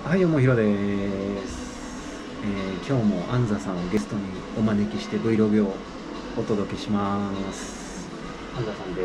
はい、どうもひろです。今日も安座さんをゲストにお招きして Vlog をお届けします。安座さんです。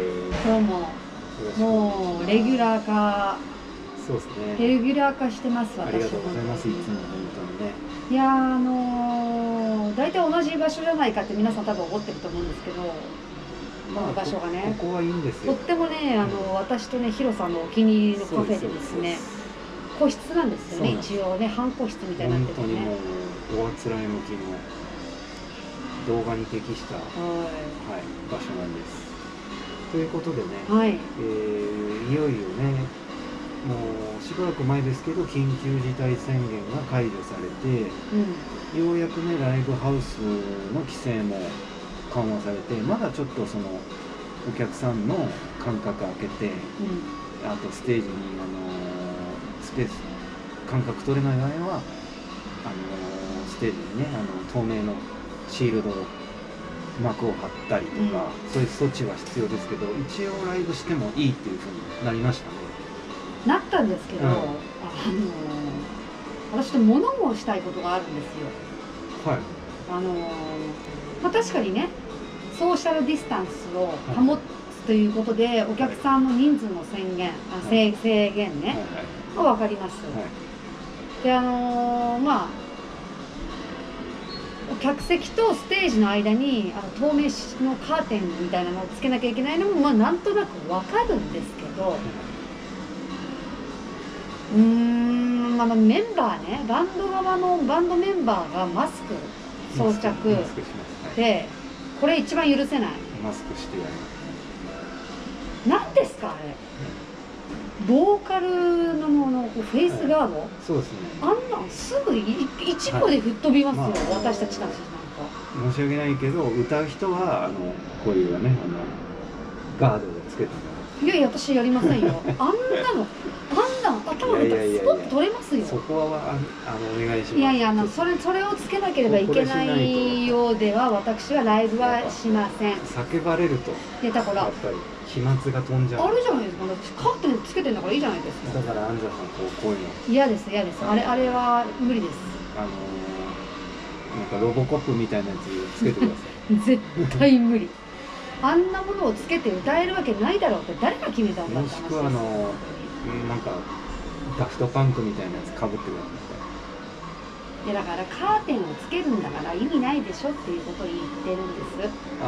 今日ももうレギュラー化、 そうですね。 レギュラー化してます。私ありがとうございます。いつも本当にね。 いや大体同じ場所じゃないかって皆さん多分思ってると思うんですけど、この場所がね、 ここはいいんですよ。 とってもね、私とねヒロさんのお気に入りのカフェでですね、個室なんですよね。一応ね、半個室みたいになっててね。 本当にもうおあつらい向きの動画に適した、はい、場所なんです。ということでね、 はい、 いよいよね、もうしばらく前ですけど緊急事態宣言が解除されて、ようやくねライブハウスの規制も緩和されて、まだちょっとそのお客さんの間隔空けて、あとステージにスペース間隔取れない場合はステージにね透明のシールド幕を張ったりとか、そういう措置は必要ですけど、一応ライブしてもいいっていうふうになりましたね。 なったんですけど、私と物申したいことがあるんですよ。 はい。 確かにね、ソーシャルディスタンスを保つということで、お客さんの人数の制限ね、は分かります。で、客席とステージの間に透明のカーテンみたいなのをつけなきゃいけないのも、なんとなく分かるんですけど、メンバーね、バンド側のバンドメンバーがマスク装着で、これ一番許せない。 マスクしてやる。 何ですかあれ。ボーカルのフェイスガード、 そうですね。 あんなんすぐ一個で吹っ飛びますよ、私たちなんか。 申し訳ないけど、歌う人はこういうねガードをつけてもらう。 いやいや、私やりませんよ。あんな頭でスポッと取れますよ。 そこはお願いします。 いやいや、それをつけなければいけないようでは、私はライブはしません。 叫ばれると、 いやだからやっぱり飛沫が飛んじゃう。 あるじゃないですか。カーテンつけてんだからいいじゃないですか。 だから安西さんこういうの嫌です。あれは無理です。 なんかロボコップみたいなやつつけてください。 絶対無理。あんなものをつけて歌えるわけないだろうって誰が決めたんだって話です。もしくはなんかダフトパンクみたいなやつかぶってください。だからカーテンをつけるんだから意味ないでしょっていうことを言ってるんです。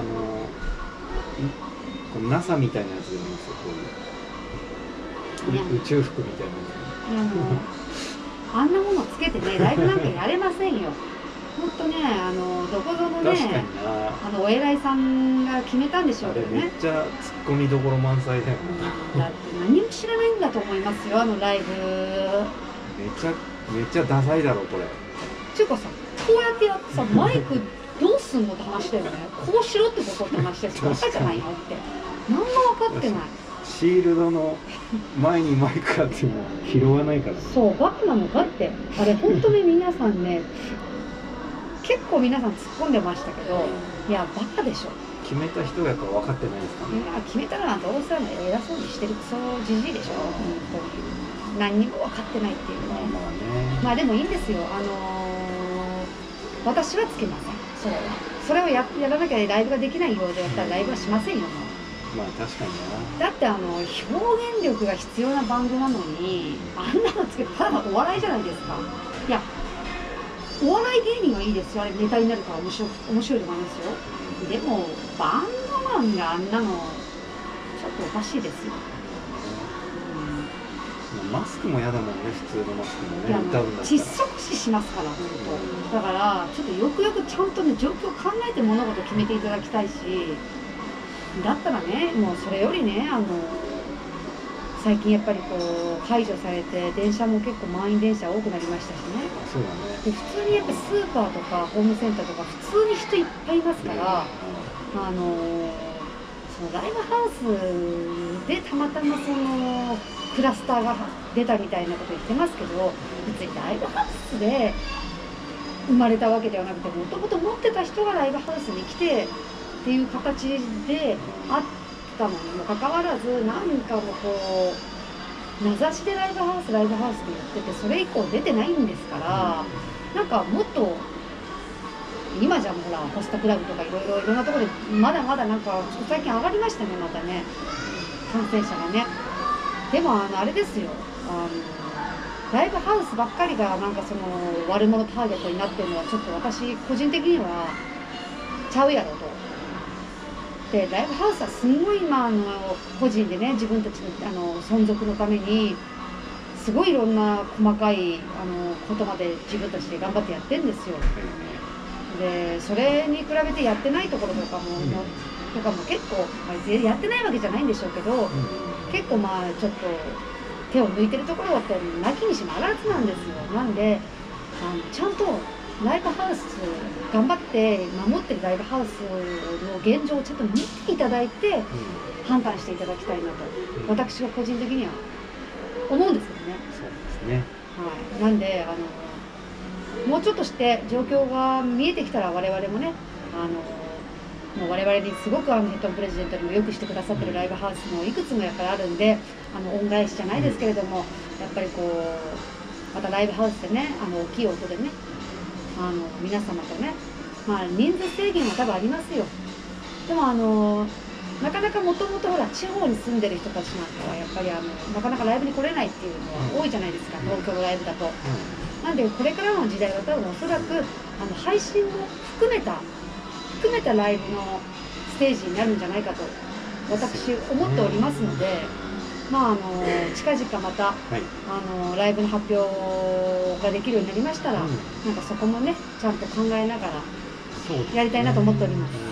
この NASA みたいなやつでもいいですよ、こういう宇宙服みたいなやつ。あんなものつけてね、ライブなんかやれませんよ。ほんとね、どこぞのね、お偉いさんが決めたんでしょうけどね。 めっちゃツッコミどころ満載だよ。 だって何も知らないんだと思いますよ、ライブ。 めっちゃダサいだろ、これ。 っていうかさ、こうやってやってさ、マイクどうすんのって話だよね。こうしろってことって話ですよ。バカじゃないのって。何も分かってない。 シールドの前にマイクあっても拾わないから、ね。 そう、バカなのかって。あれ、本当に皆さんね、結構皆さん突っ込んでましたけど、いや、バカでしょ。 決めた人がやっぱ分かってないですかね。 いや、決めたらどうせ偉そうにしてるクソじじいでしょ、本当に。何にも分かってないっていうね。まあでもいいんですよ。私はつけません。それをやらなきゃライブができないようでやったらライブはしませんよ。 まあ確かにな。だって表現力が必要なバンドなのに、あんなのつけてただのお笑いじゃないですか。いや、お笑い芸人はいいですよ。あれネタになるから面白いと思いますよ。でもバンドマンがあんなのちょっとおかしいですよ。 マスクも嫌だもんね、普通のマスクもね。歌うんだったら窒息死しますから、本当。だからちょっとよくよくちゃんとね、状況を考えて物事を決めていただきたいし、だったらね、もうそれよりね、最近やっぱり解除されて電車も結構満員電車多くなりましたしね。 そうだね。 で普通にやっぱスーパーとかホームセンターとか普通に人いっぱいいますから、そのライブハウスでたまたまクラスターが出たみたいなこと言ってますけど、別にライブハウスで生まれたわけではなくて、もともと持ってた人がライブハウスに来てっていう形であったのにもかかわらず、なんかも名指しでライブハウスって言ってて、それ以降出てないんですから、なんかもっと今じゃもうほらホストクラブとかいろんなところでまだまだなんか最近上がりましたね、またね、感染者がね。でもあれですよ、ライブハウスばっかりがなんかその悪者ターゲットになってるのはちょっと私個人的にはちゃうやろと。でライブハウスはすごい今個人でね、自分たちの存続のためにすごいいろんな細かいことまで自分たちで頑張ってやってるんですよ。でそれに比べてやってないところとかも結構、やってないわけじゃないんでしょうけど、結構ちょっと手を抜いてるところってなきにしもあらずなんですよ。なんでちゃんとライブハウス頑張って守ってるライブハウスの現状をちゃんと見ていただいて判断していただきたいなと、私は個人的には思うんですけどね。 そうですね。 はい、なんでもうちょっとして状況が見えてきたら我々もねもう我々にすごくヘッドプレジデントにもよくしてくださってるライブハウスもいくつもやっぱりあるんで、恩返しじゃないですけれども、やっぱりこうまたライブハウスでね大きい音でね皆様とね、人数制限は多分ありますよ。でもなかなかもともとほら地方に住んでる人たちなんかはやっぱりなかなかライブに来れないっていうのは多いじゃないですか、東京のライブだと。なんでこれからの時代は多分おそらく配信も含めたライブのステージになるんじゃないかと私思っておりますので、近々また、ライブの発表ができるようになりましたら、なんかそこもねちゃんと考えながらやりたいなと思っております。